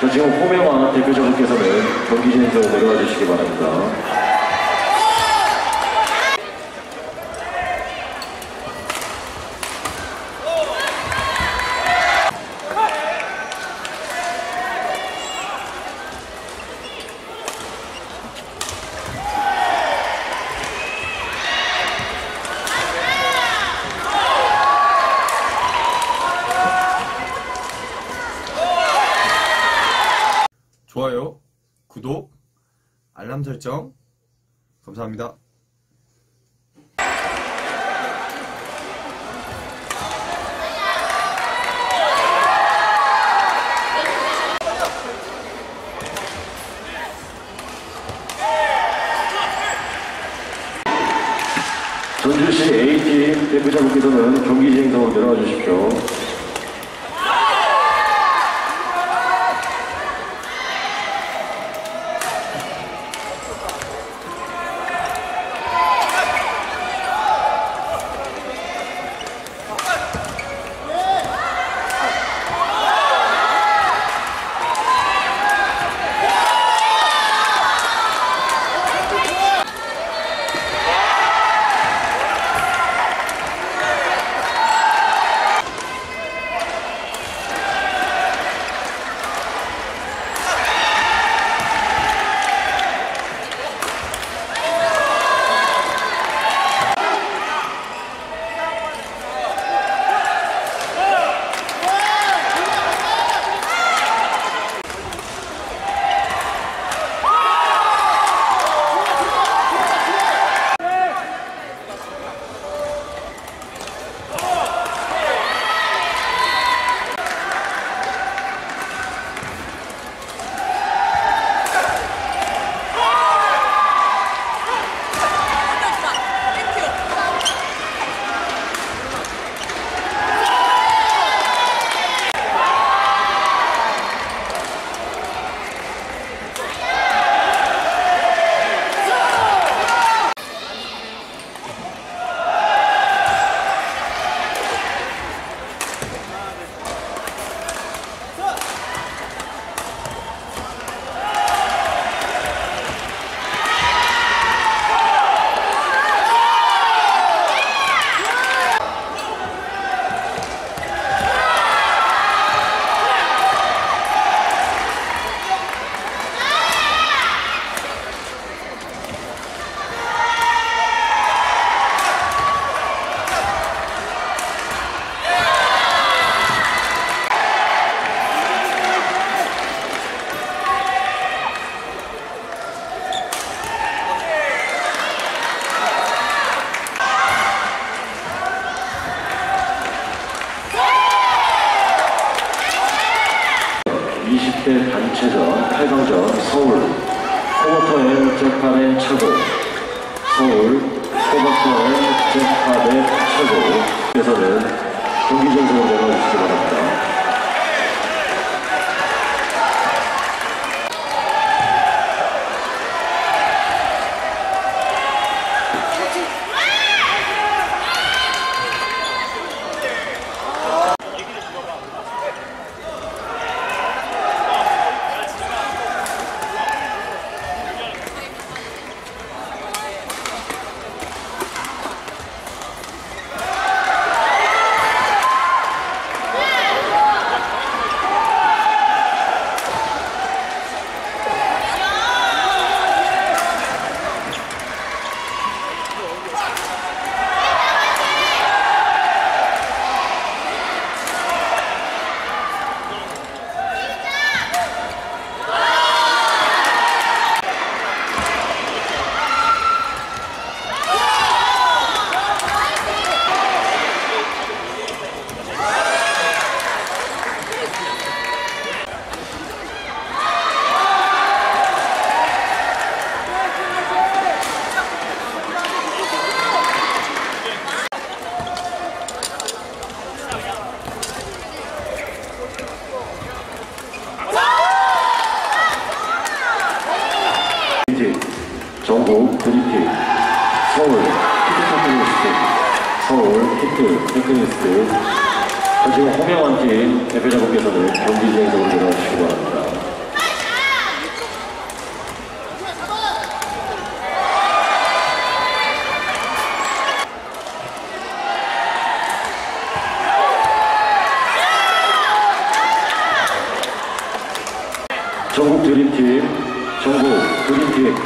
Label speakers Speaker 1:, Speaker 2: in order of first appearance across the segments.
Speaker 1: 자, 지금 호명화 대표자분께서는 경기 진행자로 내려와 주시기 바랍니다.
Speaker 2: 좋아요, 구독, 알람 설정 감사합니다.
Speaker 1: 전주시 A팀 대표자분께서는 경기 진행자로 내려와 주십시오. 단체전 8강전 서울 코버터앤 재판의 최고 서울 코버터앤 재판의 최고에서는 경기 진행자로 내려와 주시기 바랍니다. 전국 드림팀 서울 히트 테크니스트 지금 호명환팀 대표자분께서는 경기 진행자로 내려와 주시기 바랍니다. 전국 드림팀, 전국 드림팀.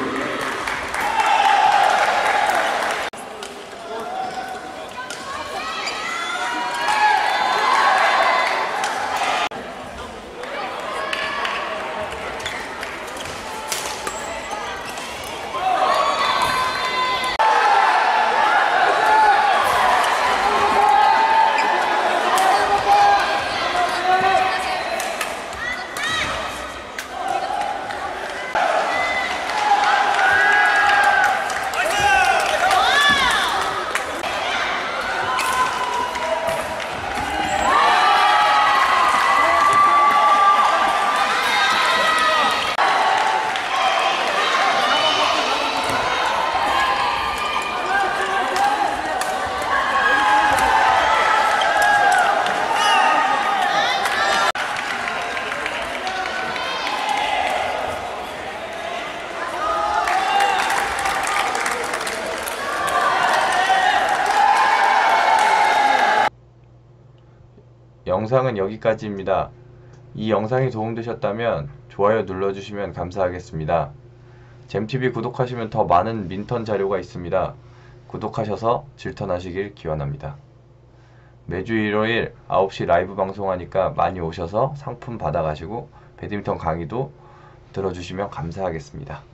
Speaker 3: 영상은 여기까지입니다. 이 영상이 도움되셨다면 좋아요 눌러주시면 감사하겠습니다. 잼TV 구독하시면 더 많은 민턴 자료가 있습니다. 구독하셔서 질턴하시길 기원합니다. 매주 일요일 9시 라이브 방송하니까 많이 오셔서 상품 받아가시고 배드민턴 강의도 들어주시면 감사하겠습니다.